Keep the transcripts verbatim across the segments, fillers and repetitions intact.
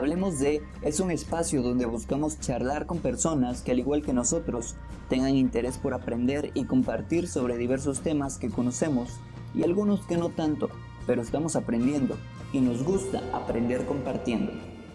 Hablemos de es un espacio donde buscamos charlar con personas que al igual que nosotros tengan interés por aprender y compartir sobre diversos temas que conocemos y algunos que no tanto, pero estamos aprendiendo y nos gusta aprender compartiendo.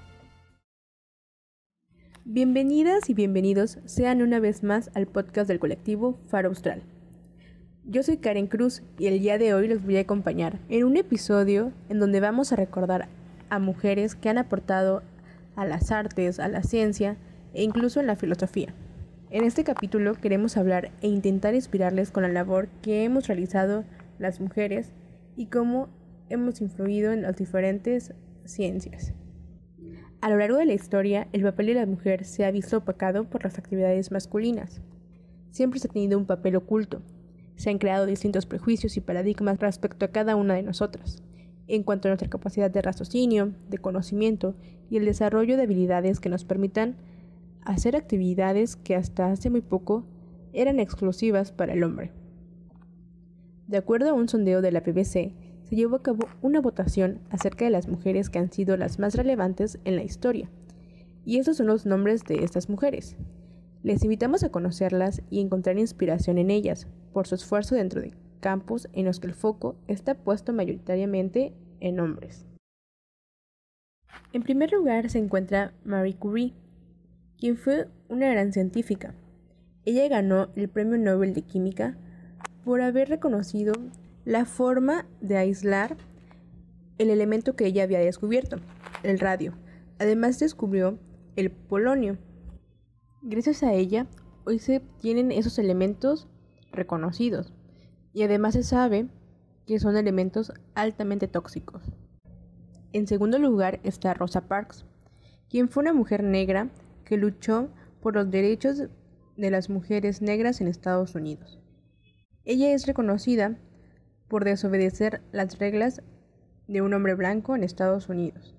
Bienvenidas y bienvenidos sean una vez más al podcast del colectivo Faro Austral. Yo soy Karen Cruz y el día de hoy los voy a acompañar en un episodio en donde vamos a recordar a mujeres que han aportado a las artes, a la ciencia e incluso en la filosofía. En este capítulo queremos hablar e intentar inspirarles con la labor que hemos realizado las mujeres y cómo hemos influido en las diferentes ciencias. A lo largo de la historia, el papel de la mujer se ha visto opacado por las actividades masculinas. Siempre se ha tenido un papel oculto. Se han creado distintos prejuicios y paradigmas respecto a cada una de nosotras, en cuanto a nuestra capacidad de raciocinio, de conocimiento y el desarrollo de habilidades que nos permitan hacer actividades que hasta hace muy poco eran exclusivas para el hombre. De acuerdo a un sondeo de la B B C, se llevó a cabo una votación acerca de las mujeres que han sido las más relevantes en la historia. Y estos son los nombres de estas mujeres. Les invitamos a conocerlas y encontrar inspiración en ellas, por su esfuerzo dentro de campos en los que el foco está puesto mayoritariamente en hombres. En primer lugar se encuentra Marie Curie, quien fue una gran científica. Ella ganó el Premio Nobel de Química por haber reconocido la forma de aislar el elemento que ella había descubierto, el radio. Además descubrió el polonio. Gracias a ella, hoy se tienen esos elementos reconocidos y además se sabe que son elementos altamente tóxicos. En segundo lugar está Rosa Parks, quien fue una mujer negra que luchó por los derechos de las mujeres negras en Estados Unidos. Ella es reconocida por desobedecer las reglas de un hombre blanco en Estados Unidos.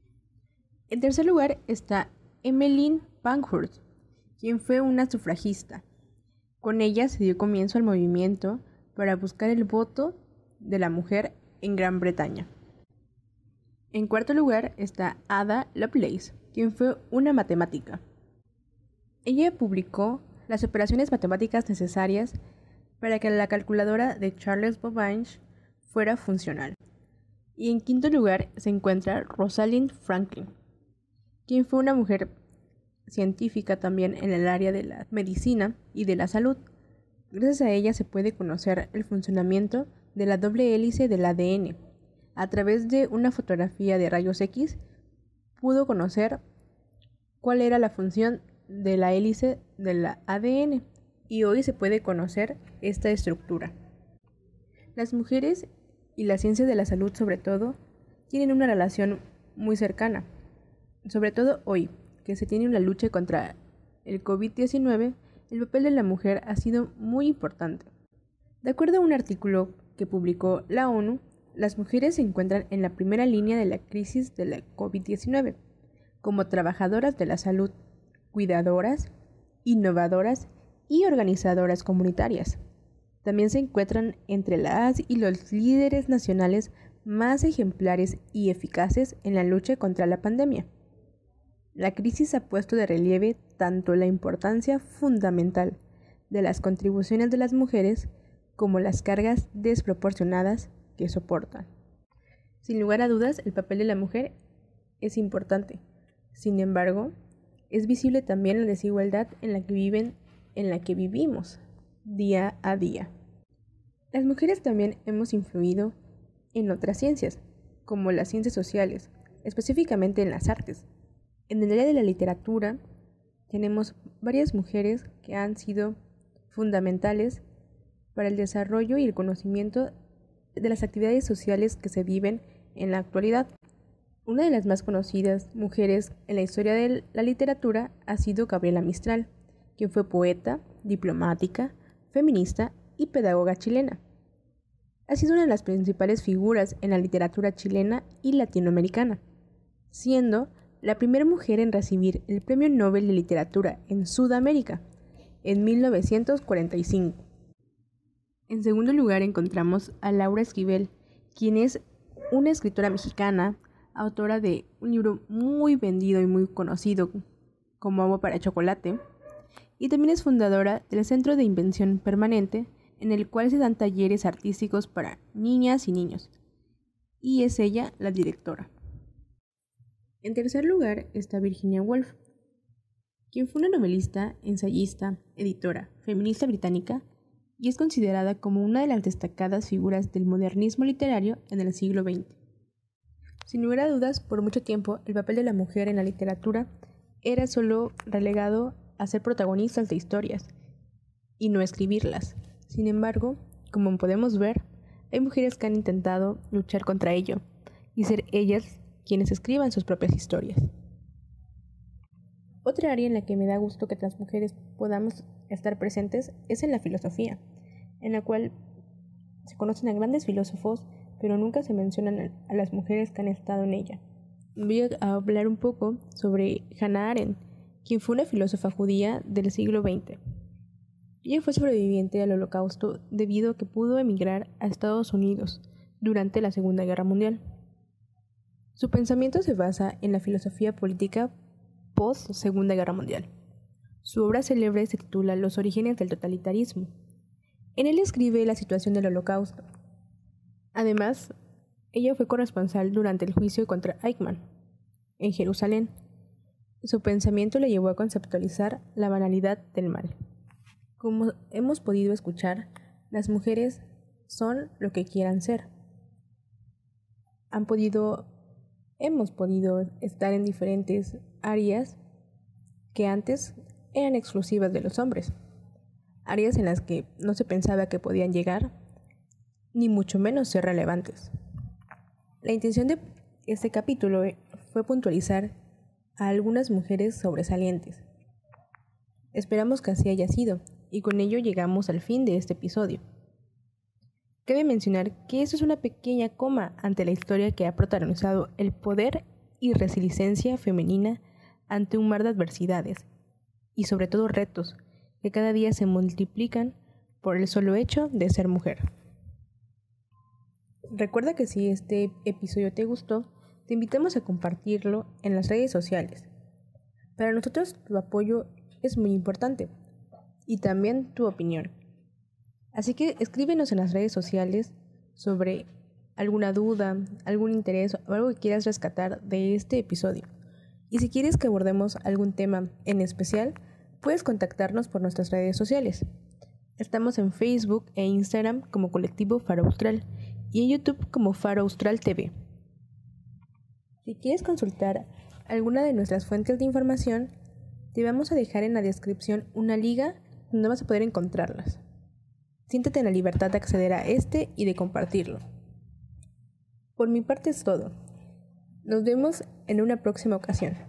En tercer lugar está Emmeline Pankhurst, quien fue una sufragista. Con ella se dio comienzo al movimiento para buscar el voto de la mujer en Gran Bretaña. En cuarto lugar está Ada Lovelace, quien fue una matemática. Ella publicó las operaciones matemáticas necesarias para que la calculadora de Charles Babbage fuera funcional. Y en quinto lugar se encuentra Rosalind Franklin, quien fue una mujer científica también en el área de la medicina y de la salud. Gracias a ella se puede conocer el funcionamiento de la doble hélice del A D N. A través de una fotografía de rayos X pudo conocer cuál era la función de la hélice del A D N. Y hoy se puede conocer esta estructura. Las mujeres y la ciencia de la salud, sobre todo, tienen una relación muy cercana. Sobre todo hoy, que se tiene una lucha contra el COVID diecinueve, el papel de la mujer ha sido muy importante. De acuerdo a un artículo que publicó la ONU, las mujeres se encuentran en la primera línea de la crisis de la COVID diecinueve, como trabajadoras de la salud, cuidadoras, innovadoras y organizadoras comunitarias. También se encuentran entre las y los líderes nacionales más ejemplares y eficaces en la lucha contra la pandemia. La crisis ha puesto de relieve tanto la importancia fundamental de las contribuciones de las mujeres como las cargas desproporcionadas que soportan. Sin lugar a dudas, el papel de la mujer es importante. Sin embargo, es visible también la desigualdad en la que viven en la que vivimos día a día. Las mujeres también hemos influido en otras ciencias, como las ciencias sociales, específicamente en las artes. En el área de la literatura tenemos varias mujeres que han sido fundamentales para el desarrollo y el conocimiento de las actividades sociales que se viven en la actualidad. Una de las más conocidas mujeres en la historia de la literatura ha sido Gabriela Mistral, quien fue poeta, diplomática, feminista y pedagoga chilena. Ha sido una de las principales figuras en la literatura chilena y latinoamericana, siendo la primera mujer en recibir el Premio Nobel de Literatura en Sudamérica en mil novecientos cuarenta y cinco. En segundo lugar encontramos a Laura Esquivel, quien es una escritora mexicana, autora de un libro muy vendido y muy conocido como Agua para Chocolate, y también es fundadora del Centro de Invención Permanente, en el cual se dan talleres artísticos para niñas y niños, y es ella la directora. En tercer lugar está Virginia Woolf, quien fue una novelista, ensayista, editora, feminista británica, y es considerada como una de las destacadas figuras del modernismo literario en el siglo veinte. Sin lugar a dudas, por mucho tiempo, el papel de la mujer en la literatura era solo relegado a ser protagonistas de historias y no escribirlas. Sin embargo, como podemos ver, hay mujeres que han intentado luchar contra ello y ser ellas quienes escriban sus propias historias. Otra área en la que me da gusto que las mujeres podamos estar presentes es en la filosofía, en la cual se conocen a grandes filósofos, pero nunca se mencionan a las mujeres que han estado en ella. Voy a hablar un poco sobre Hannah Arendt, quien fue una filósofa judía del siglo veinte. Ella fue sobreviviente al Holocausto debido a que pudo emigrar a Estados Unidos durante la Segunda Guerra Mundial. Su pensamiento se basa en la filosofía política post-Segunda Guerra Mundial. Su obra célebre se titula Los orígenes del totalitarismo. En él escribe la situación del Holocausto. Además, ella fue corresponsal durante el juicio contra Eichmann, en Jerusalén. Su pensamiento le llevó a conceptualizar la banalidad del mal. Como hemos podido escuchar, las mujeres son lo que quieran ser. Han podido, hemos podido estar en diferentes áreas que antes eran exclusivas de los hombres. Áreas en las que no se pensaba que podían llegar, ni mucho menos ser relevantes. La intención de este capítulo fue puntualizar a algunas mujeres sobresalientes. Esperamos que así haya sido, y con ello llegamos al fin de este episodio. Cabe mencionar que esto es una pequeña coma ante la historia que ha protagonizado el poder y resiliencia femenina ante un mar de adversidades, y sobre todo retos, que cada día se multiplican por el solo hecho de ser mujer. Recuerda que si este episodio te gustó, te invitamos a compartirlo en las redes sociales. Para nosotros tu apoyo es muy importante y también tu opinión. Así que escríbenos en las redes sociales sobre alguna duda, algún interés o algo que quieras rescatar de este episodio. Y si quieres que abordemos algún tema en especial, puedes contactarnos por nuestras redes sociales. Estamos en Facebook e Instagram como Colectivo Faro Austral y en YouTube como Faro Austral T V. Si quieres consultar alguna de nuestras fuentes de información, te vamos a dejar en la descripción una liga donde vas a poder encontrarlas. Siéntete en la libertad de acceder a este y de compartirlo. Por mi parte es todo. Nos vemos en una próxima ocasión.